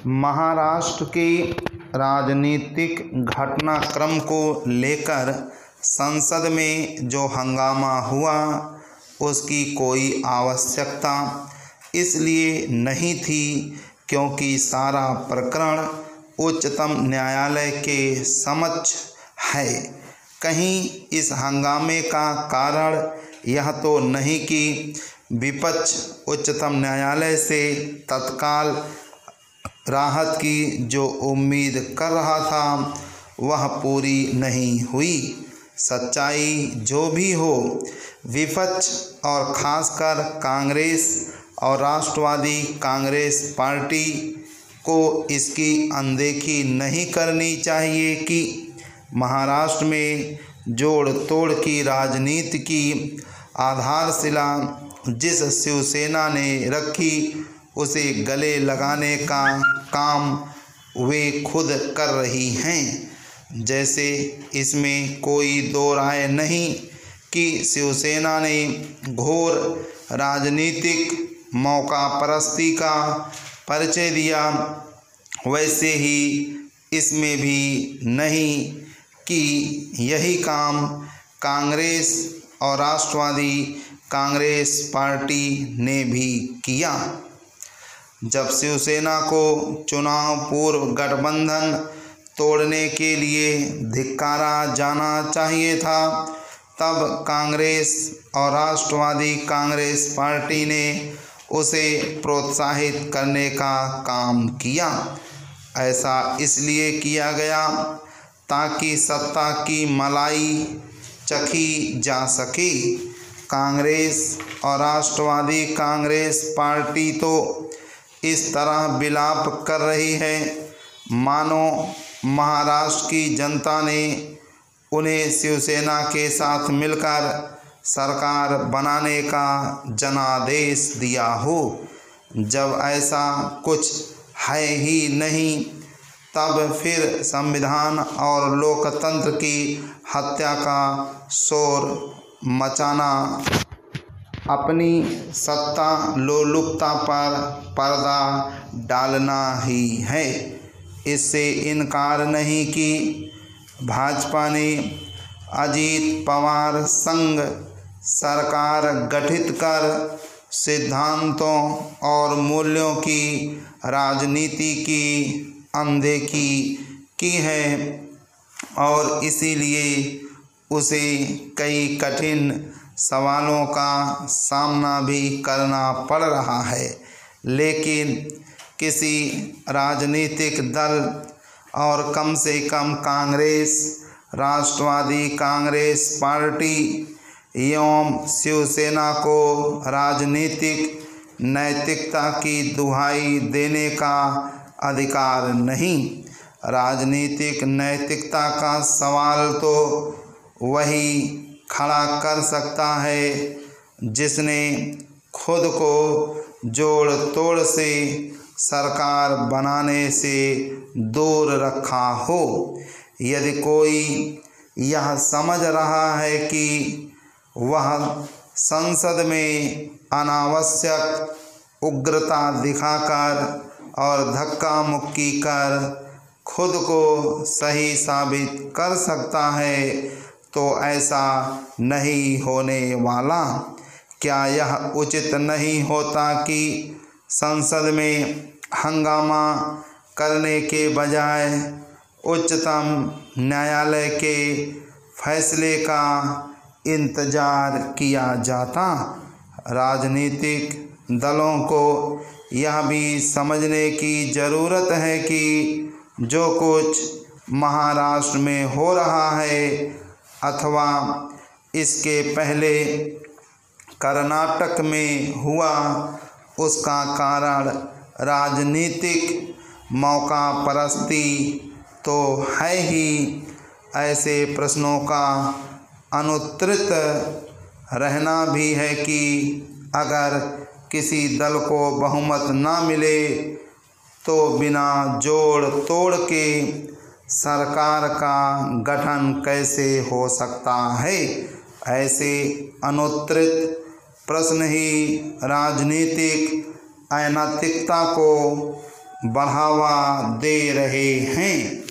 महाराष्ट्र के राजनीतिक घटनाक्रम को लेकर संसद में जो हंगामा हुआ उसकी कोई आवश्यकता इसलिए नहीं थी क्योंकि सारा प्रकरण उच्चतम न्यायालय के समक्ष है। कहीं इस हंगामे का कारण यह तो नहीं कि विपक्ष उच्चतम न्यायालय से तत्काल राहत की जो उम्मीद कर रहा था वह पूरी नहीं हुई। सच्चाई जो भी हो, विपक्ष और खासकर कांग्रेस और राष्ट्रवादी कांग्रेस पार्टी को इसकी अनदेखी नहीं करनी चाहिए कि महाराष्ट्र में जोड़ तोड़ की राजनीति की आधारशिला जिस शिवसेना ने रखी उसे गले लगाने का काम वे खुद कर रही हैं। जैसे इसमें कोई दो राय नहीं कि शिवसेना ने घोर राजनीतिक मौका परस्ती का परिचय दिया, वैसे ही इसमें भी नहीं कि यही काम कांग्रेस और राष्ट्रवादी कांग्रेस पार्टी ने भी किया। जब शिवसेना को चुनाव पूर्व गठबंधन तोड़ने के लिए धिक्कारा जाना चाहिए था, तब कांग्रेस और राष्ट्रवादी कांग्रेस पार्टी ने उसे प्रोत्साहित करने का काम किया। ऐसा इसलिए किया गया ताकि सत्ता की मलाई चखी जा सके। कांग्रेस और राष्ट्रवादी कांग्रेस पार्टी तो इस तरह विलाप कर रही है मानो महाराष्ट्र की जनता ने उन्हें शिवसेना के साथ मिलकर सरकार बनाने का जनादेश दिया हो। जब ऐसा कुछ है ही नहीं, तब फिर संविधान और लोकतंत्र की हत्या का शोर मचाना अपनी सत्ता लोलुपता पर पर्दा डालना ही है। इससे इनकार नहीं कि भाजपा ने अजीत पवार संग सरकार गठित कर सिद्धांतों और मूल्यों की राजनीति की अनदेखी की है और इसीलिए उसे कई कठिन सवालों का सामना भी करना पड़ रहा है। लेकिन किसी राजनीतिक दल और कम से कम कांग्रेस, राष्ट्रवादी कांग्रेस पार्टी एवं शिवसेना को राजनीतिक नैतिकता की दुहाई देने का अधिकार नहीं। राजनीतिक नैतिकता का सवाल तो वही खड़ा कर सकता है जिसने खुद को जोड़ तोड़ से सरकार बनाने से दूर रखा हो। यदि कोई यह समझ रहा है कि वह संसद में अनावश्यक उग्रता दिखाकर और धक्का मुक्की कर खुद को सही साबित कर सकता है, तो ऐसा नहीं होने वाला। क्या यह उचित नहीं होता कि संसद में हंगामा करने के बजाय उच्चतम न्यायालय के फैसले का इंतजार किया जाता? राजनीतिक दलों को यह भी समझने की ज़रूरत है कि जो कुछ महाराष्ट्र में हो रहा है अथवा इसके पहले कर्नाटक में हुआ, उसका कारण राजनीतिक मौका परस्ती तो है ही। ऐसे प्रश्नों का अनुत्तरित रहना भी है कि अगर किसी दल को बहुमत न मिले तो बिना जोड़ तोड़ के सरकार का गठन कैसे हो सकता है। ऐसे अनुत्तरित प्रश्न ही राजनीतिक अनैतिकता को बढ़ावा दे रहे हैं।